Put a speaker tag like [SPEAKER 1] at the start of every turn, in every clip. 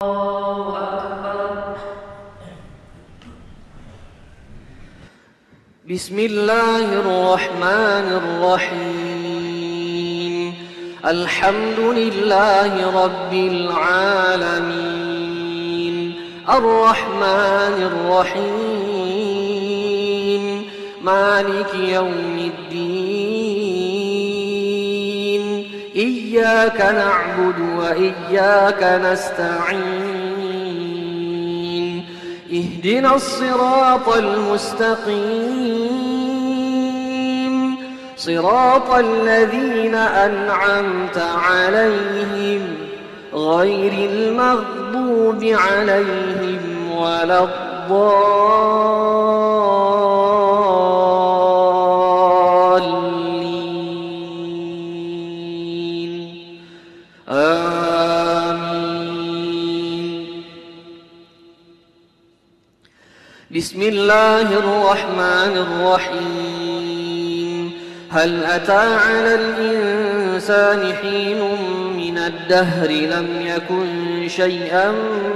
[SPEAKER 1] أكبر. بسم الله الرحمن الرحيم. الحمد لله رب العالمين، الرحمن الرحيم، مالك يوم الدين. إياك نعبد وإياك نستعين. اهدنا الصراط المستقيم، صراط الذين أنعمت عليهم غير المغضوب عليهم ولا الضالين. آمين. بسم الله الرحمن الرحيم. هل أتى على الإنسان حين من الدهر لم يكن شيئا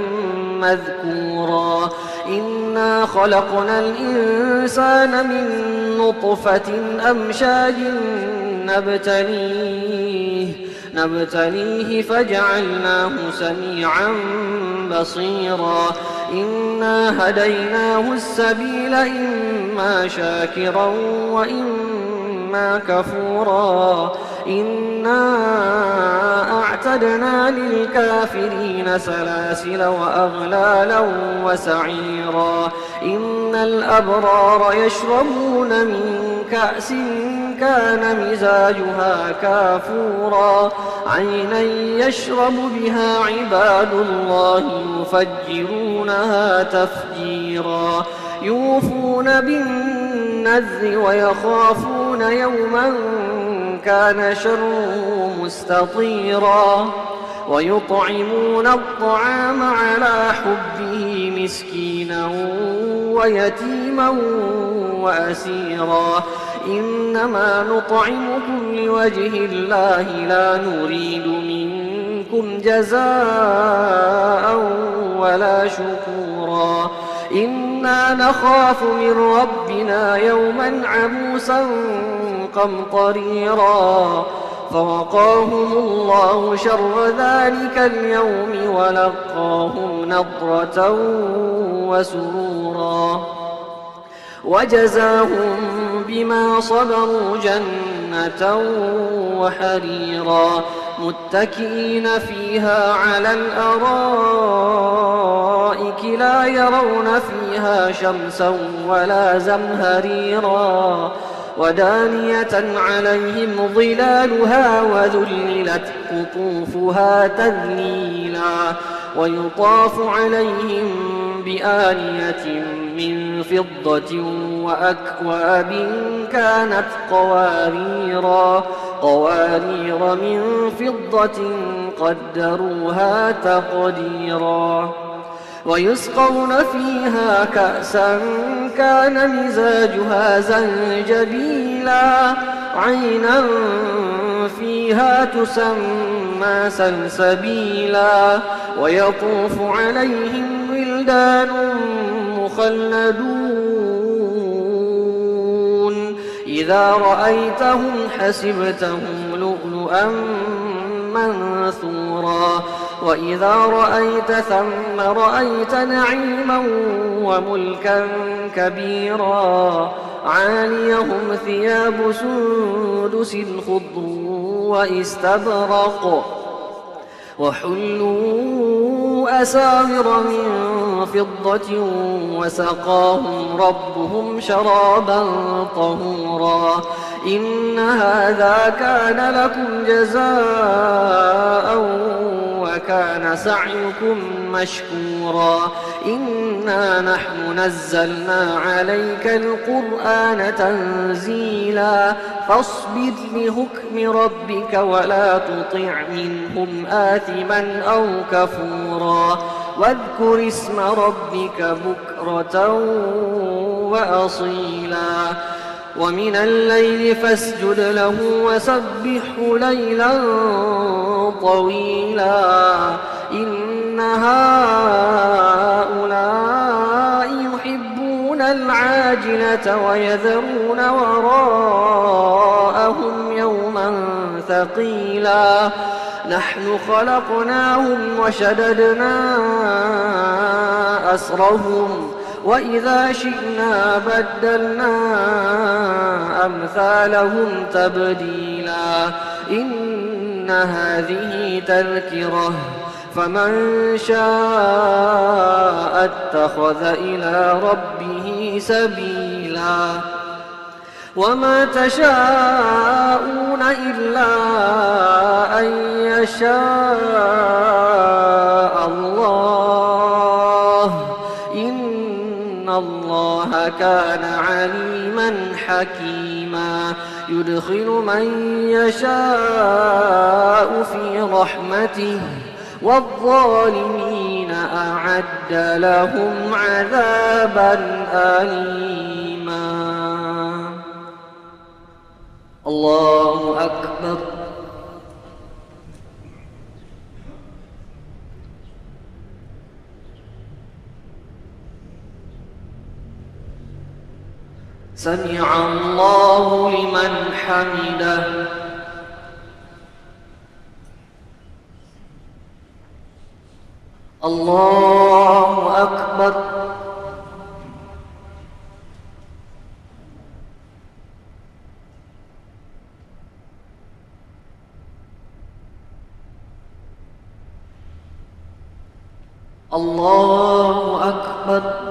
[SPEAKER 1] مذكورا. إنا خلقنا الإنسان من نطفة أمشاج نبتليه فجعلناه سميعا بصيرا. إنا هديناه السبيل إما شاكرا وإما كفورا. إنا أعتدنا للكافرين سلاسل وأغلالا وسعيرا. إن الأبرار يشربون من كأس كان مزاجها كافورا. عينا يشرب بها عباد الله يفجرونها تفجيرا. يوفون بالنذر ويخافون يوما كان شره مستطيرا. ويطعمون الطعام على حبه مسكينا ويتيما وأسيرا. إنما نطعمكم لوجه الله لا نريد منكم جزاء ولا شكورا. إنا نخاف من ربنا يوما عبوسا قمطريرا. فوقاهم الله شر ذلك اليوم ولقاهم نضرة وسرورا. وجزاهم بما صبروا جنة وحريرا. متكئين فيها على الأرائك لا يرون فيها شمسا ولا زمهريرا. ودانية عليهم ظلالها وذللت قطوفها تذليلا. ويطاف عليهم بآنية من فضة وأكواب كانت قوارير من فضة قدروها تقديرا. ويسقون فيها كأسا كان مزاجها زنجبيلا. عينا فيها تسمى سلسبيلا. ويطوف عليهم ولدان مخلدون إذا رأيتهم حسبتهم لؤلؤا منثورا. وإذا رأيت ثم رأيت نعيما وملكا كبيرا. عاليهم ثياب سندس خضر واستبرق وحلوا أساور من فضة وسقاهم ربهم شرابا طهورا. إن هذا كان لكم جزاء وكان سعيكم مشكورا. إنا نحن نزلنا عليك القرآن تنزيلا. فاصبر لحكم ربك ولا تطع منهم آثما أو كفورا. واذكر اسم ربك بكرة وأصيلا. ومن الليل فاسجد له وسبحه ليلا طويلا. إنا هؤلاء يحبون العاجلة ويذرون وراءهم يوما ثقيلا نحن خلقناهم وشددنا أسرهم وإذا شئنا بدلنا أمثالهم تبديلا إن هذه تذكرة فمن شاء اتخذ إلى ربه سبيلا وما تشاءون إلا أن يشاء الله إن الله كان عليما حكيما يدخل من يشاء في رحمته والظالمين أعد لهم عذابا أليما الله أكبر سمع الله لمن حمده الله أكبر الله أكبر